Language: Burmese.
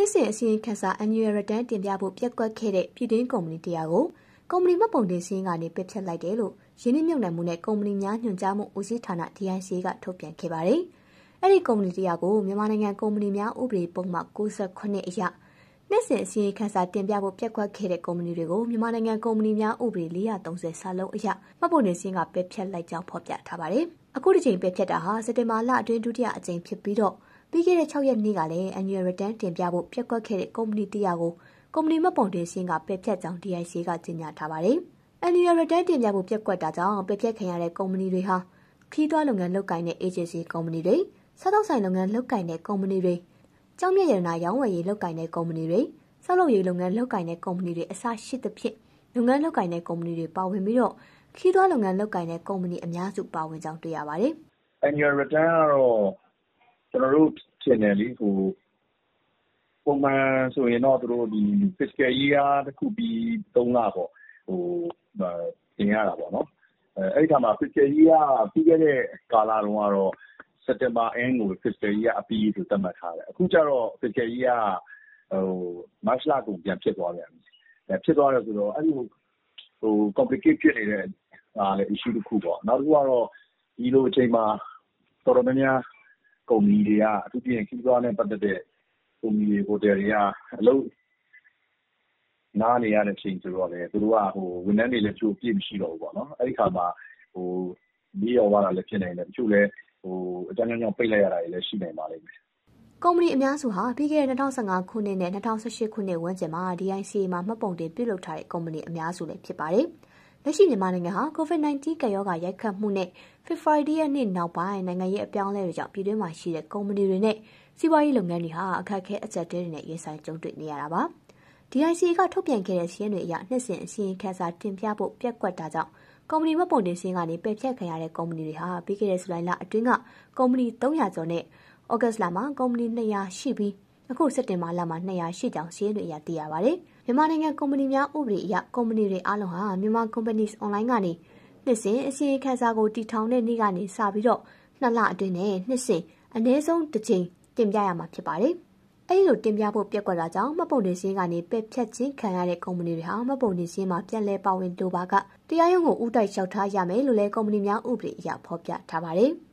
စဉ်အစီရင်ခံစာ annual return တင်ပြဖို့ပျက်ကွက်ခဲ့တဲ့ပြည်တွင်းကုမ္ပဏီတရားကိုကုမ္ပဏီမှတ်ပုံတင်စည်းကနေပယ်ဖျက်လိုက်တယ်လို့ရင်းနှီးမြှုပ်နှံမှုနဲ့ကုမ္ပဏီများညွှန်ကြားမှုဦးစီးဌာန DICA ကထုတ်ပြန်ခဲ့ပါတယ်။အဲ့ဒီကုမ္ပဏီတရားကိုမြန်မာနိုင်ငံကုမ္ပဏီများဥပဒေပုံမှန်69အရနှစ်စဉ်အစီရင်ခံစာတင်ပြဖို့ပျက်ကွက်ခဲ့တဲ့ကုမ္ပဏီတွေကိုမြန်မာနိုင်ငံကုမ္ပဏီများဥပဒေ430စာလုံးအရမှတ်ပုံတင်စည်းကပယ်ဖျက်လိုက်ကြောင်းဖော်ပြထားပါတယ်။အခုဒီချိန်ပယ်ဖျက်တာဟာစက်တင်ဘာလအတွင်းဒုတိယအကြိမ်ဖြစ်ပြီးတော့ပြီးခဲ့တဲ့6ရက်နေ့ကလည်း annual return တင်ပြဖို့ပျက်ကွက်ခဲ့တဲ့ကုမ္ပဏီတရားကိုကုမ္ပဏီမှတ်ပုံတင်စည်းကပယ်ဖျက်ကြောင်း DICA ကကြေညာထားပါတယ်။ annual return တင်ပြဖို့ပျက်ကွက်တာကြောင့်ပယ်ဖျက်ခံရတဲ့ကုမ္ပဏီတွေဟာခီးသွွားလုပ်ငန်းလုပ်ကိုင်တဲ့ agency ကုမ္ပဏီတွေစားသောက်ဆိုင်လုပ်ငန်းလုပ်ကိုင်တဲ့ကုမ္ပဏီတွေကျောင်းမြတ်ရတနာရောင်းဝယ်ရေးလုပ်ကိုင်တဲ့ကုမ္ပဏီတွေဆောက်လုပ်ရေးလုပ်ငန်းလုပ်ကိုင်တဲ့ကုမ္ပဏီတွေအစရှိသဖြင့်လုပ်ငန်းလုပ်ကိုင်တဲ့ကုမ္ပဏီတွေပါဝင်ပြီးတော့ခီးသွွားလုပ်ငန်းလုပ်ကိုင်တဲ့ကုမ္ပဏီအများစုပါဝင်ကြောင်းတွေ့ရပါတယ်။ annual return ကတော့ကျွန်တော်တို့ထင်တယ်လေပုံမှန်ဆိုရင်တော့သူတို့ဒီ fiscal year တစ်ခုပြီး3လပေါ့တင်ရတာပေါ့နော်အဲ့ဒီခါမှာ fiscal year ပြီးခဲ့တဲ့ကာလတုန်းကတော့ September end ကို fiscal year အပြီးဆိုသတ်မှတ်ထားတယ်အခုကျတော့ fiscal year March လကိုပြန်ဖြစ်သွားပြန်ပြီဖြစ်သွားတယ်ဆိုတော့အဲ့လိုcomplicate ဖြစ်နေတဲ့လည်း issue တစ်ခုပေါ့နောက်တစ်ခုကတော့ဒီလိုအချိန်မှာတော်တော်များများကုမ္ပဏီတွေကအထူးသဖြင့်ခီးသွွားနဲ့ပတ်သက်တဲ့ကုမ္ပဏီတွေဟိုတယ်တွေကအလုပ်နားနေရတဲ့အချိန်ဆိုတော့လေသူတို့ကဝန်ထမ်းတွေလည်းချို့ပြည့်မရှိတော့ဘူးပေါ့နော်အဲ့ဒီခါမှာဒီရောလာလည်းဖြစ်နေတယ်တချို့လည်းအကြမ်းကြောင်းပိတ်လိုက်ရတာတွေလည်းရှိနေပါလိမ့်မယ်ကုမ္ပဏီအများစုဟာပြီးခဲ့တဲ့2015ခုနှစ်နဲ့2018ခုနှစ်ဝန်းကျင်မှာ DICA မှာမှတ်ပုံတင်ပြုလုပ်ထားတဲ့ကုမ္ပဏီအများစုလည်းဖြစ်ပါတယ်။လက်ရှိမြန်မာနိုင်ငံဟာ COVID-19 ကပ်ရောဂါရိုက်ခတ်မှုနဲ့ဖေဖော်ဝါရီရက်နေ့နောက်ပိုင်းနိုင်ငံရေးအပြောင်းအလဲတွေကြောင့်ပြည်တွင်းမှာရှိတဲ့ကုမ္ပဏီတွေနဲ့စီးပွားရေးလုပ်ငန်းတွေဟာအခက်အခဲအကျပ်တဲတွေနဲ့ရင်ဆိုင်ကြုံတွေ့နေရတာပါ။ DICA ကထုတ်ပြန်ခဲ့တဲ့စာရင်းတွေအရနှစ်စဉ်အစီရင်ခံစာတင်ပြဖို့ပျက်ကွက်တာကြောင့်ကုမ္ပဏီမှတ်ပုံတင်စည်းကနေပယ်ဖျက်ခံရတဲ့ကုမ္ပဏီတွေဟာပြီးခဲ့တဲ့ဇူလိုင်လအတွင်းကကုမ္ပဏီ300ကျော်နဲ့ဩဂတ်လမှာကုမ္ပဏီ200ရှိပြီးအခုစက်တင်ဘာလမှာ200ရှိကြောင်းစာရင်းတွေအရသိရပါတယ်။မြန်မာနိုင်ငံကုမ္ပဏီများဥပဒေအရကုမ္ပဏီတွေအားလုံးဟာမြန်မာ Companies Online ကနေနှစ်စဉ်အစီရင်ခံစာကိုတည်ထောင်တဲ့နေ့ကနေစပြီးတော့2လအတွင်းနဲ့နှစ်စဉ်အနည်းဆုံးတစ်ကြိမ်တင်ပြရမှာဖြစ်ပါတယ်။အဲဒီလိုတင်ပြဖို့ပျက်ကွက်တာကြောင့်မှတ်ပုံတင်စည်းကနေပယ်ဖျက်ခြင်းခံရတဲ့ကုမ္ပဏီတွေဟာမှတ်ပုံတင်စည်းမှာပြန်လည်ပါဝင်လိုပါကတရားရုံးကိုဥတိုက်လျှောက်ထားရမယ်လို့လည်းကုမ္ပဏီများဥပဒေအရဖော်ပြထားပါတယ်။